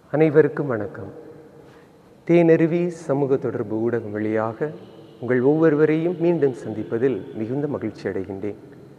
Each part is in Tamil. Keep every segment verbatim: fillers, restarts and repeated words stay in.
அனைவருக்கும் வணக்கம். தேனருவி சமூக தொடர்பு ஊடகம் வழியாக உங்கள் ஒவ்வொருவரையும் மீண்டும் சந்திப்பதில் மிகுந்த மகிழ்ச்சி அடைகின்றேன்.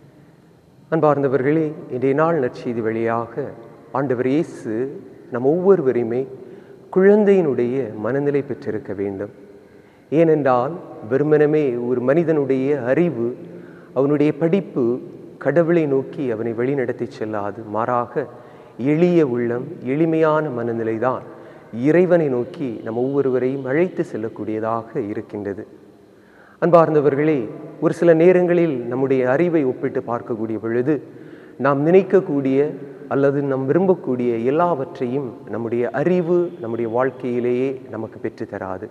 அன்பார்ந்தவர்களே, இன்றைய நாள் நற்செய்தி வழியாக ஆண்டவர் இயேசு நம் ஒவ்வொருவரையுமே குழந்தையினுடைய மனநிலை பெற்றிருக்க வேண்டும். ஏனென்றால் வெறுமனமே ஒரு மனிதனுடைய அறிவு, அவனுடைய படிப்பு கடவுளை நோக்கி அவனை வழிநடத்தி செல்லாது. மாறாக எளிய உள்ளம், எளிமையான மனநிலைதான் இறைவனை நோக்கி நம் ஒவ்வொருவரையும் அழைத்து செல்லக்கூடியதாக இருக்கின்றது. அன்பார்ந்தவர்களே, ஒரு சில நேரங்களில் நம்முடைய அறிவை ஒப்பிட்டு பார்க்கக்கூடிய பொழுது நாம் நினைக்கக்கூடிய அல்லது நாம் விரும்பக்கூடிய எல்லாவற்றையும் நம்முடைய அறிவு நம்முடைய வாழ்க்கையிலேயே நமக்கு பெற்றுத்தராது.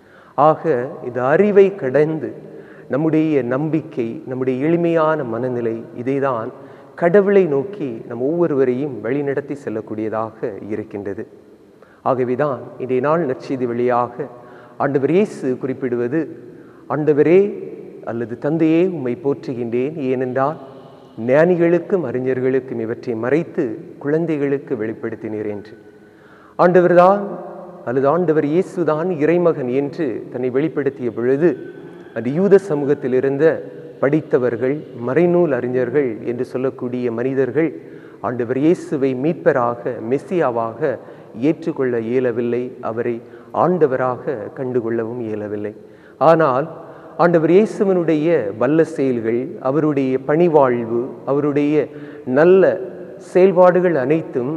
ஆக இந்த அறிவை கடந்து நம்முடைய நம்பிக்கை, நம்முடைய எளிமையான மனநிலை, இதைதான் கடவுளை நோக்கி நம் ஒவ்வொருவரையும் வழிநடத்தி செல்லக்கூடியதாக இருக்கின்றது. ஆகவேதான் இன்றைய நாள் நற்செய்தி வழியாக ஆண்டவர் இயேசு குறிப்பிடுவது, ஆண்டவரே அல்லது தந்தையே உம்மை போற்றுகின்றேன், ஏனென்றால் ஞானிகளுக்கும் அறிஞர்களுக்கும் இவற்றை மறைத்து குழந்தைகளுக்கு வெளிப்படுத்தினீர் என்று. ஆண்டவர்தான் அல்லது ஆண்டவர் இயேசுதான் இறைமகன் என்று தன்னை வெளிப்படுத்திய பொழுது அது யூத சமூகத்தில் இருந்த படித்தவர்கள், மறைநூல் அறிஞர்கள் என்று சொல்லக்கூடிய மனிதர்கள் ஆண்டவர் இயேசுவை மீட்பராக, மெசியாவாக ஏற்றுக்கொள்ள இயலவில்லை. அவரை ஆண்டவராக கண்டுகொள்ளவும் இயலவில்லை. ஆனால் ஆண்டவர் இயேசுவினுடைய வல்ல செயல்கள், அவருடைய பணிவாழ்வு, அவருடைய நல்ல செயல்பாடுகள் அனைத்தும்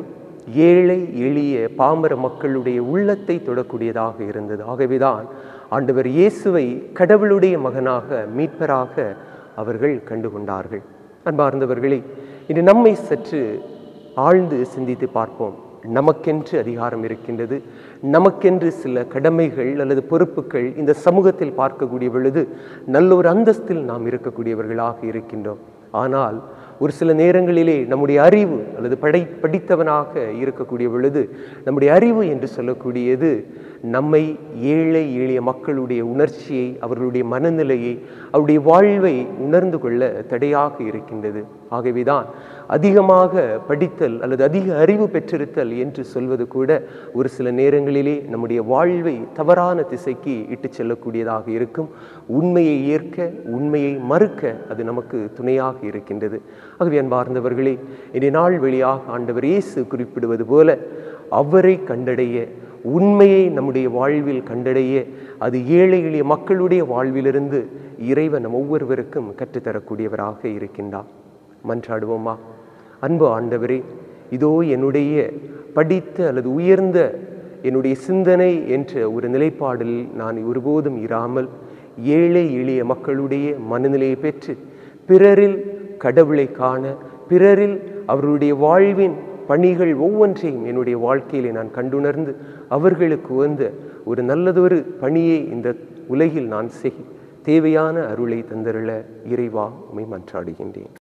ஏழை எளிய பாமர மக்களுடைய உள்ளத்தை தொடக்கூடியதாக இருந்தது. ஆகவேதான் ஆண்டவர் இயேசுவை கடவுளுடைய மகனாக, மீட்பராக அவர்கள் கண்டுகொண்டார்கள். அன்பார்ந்தவர்களே, இன்று நம்மை சற்று ஆழ்ந்து சிந்தித்து பார்ப்போம். நமக்கென்று அதிகாரம் இருக்கின்றது, நமக்கென்று சில கடமைகள் அல்லது பொறுப்புகள் இந்த சமூகத்தில் பார்க்கக்கூடிய பொழுது நல்ல ஒரு அந்தஸ்தில் நாம் இருக்கக்கூடியவர்களாக இருக்கின்றோம். ஆனால் ஒரு சில நேரங்களிலே நம்முடைய அறிவு அல்லது படை படித்தவனாக இருக்கக்கூடிய பொழுது நம்முடைய அறிவு என்று சொல்லக்கூடியது நம்மை ஏழை எளிய மக்களுடைய உணர்ச்சியை, அவர்களுடைய மனநிலையை, அவருடைய வாழ்வை உணர்ந்து கொள்ள தடையாக இருக்கின்றது. ஆகவேதான் அதிகமாக படித்தல் அல்லது அதிக அறிவு பெற்றிருத்தல் என்று சொல்வது கூட ஒரு சில நேரங்களிலே நம்முடைய வாழ்வை தவறான திசைக்கு இட்டு செல்லக்கூடியதாக இருக்கும். உண்மையை ஏற்க, உண்மையை மறுக்க அது நமக்கு துணையாக இருக்கின்றது. ஆகவே அன்பார்ந்தவர்களே, இன்றைய நாள் வழியாக ஆண்டவர் இயேசு குறிப்பிடுவது போல அவரை கண்டடைய, உண்மையை நம்முடைய வாழ்வில் கண்டடைய, அது ஏழை எளிய மக்களுடைய வாழ்விலிருந்து இறைவன் நம் ஒவ்வொருவருக்கும் கற்றுத்தரக்கூடியவராக இருக்கின்றார். மன்றாடுவோமா? அன்பு ஆண்டவரே, இதோ என்னுடைய படித்த அல்லது உயர்ந்த என்னுடைய சிந்தனை என்ற ஒரு நிலைப்பாடில் நான் ஒருபோதும் இராமல் ஏழை எளிய மக்களுடைய மனநிலையை பெற்று பிறரில் கடவுளை காண, பிறரில் அவருடைய வாழ்வின் பணிகள் ஒவ்வொன்றையும் என்னுடைய வாழ்க்கையிலே நான் கண்டுணர்ந்து அவர்களுக்கு உகந்த ஒரு நல்லதொரு பணியை இந்த உலகில் நான் செய் தேவையான அருளை தந்தருள இறைவா உம்மை மன்றாடுகின்றேன்.